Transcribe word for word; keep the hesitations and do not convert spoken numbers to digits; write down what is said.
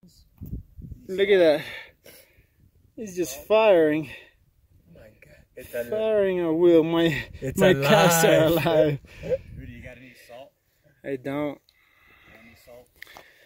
Look at that. He's just firing. Oh my God. It's alive. Firing a wheel. My, it's my alive. casts are alive. Rudy, you got any salt? I don't. Any salt?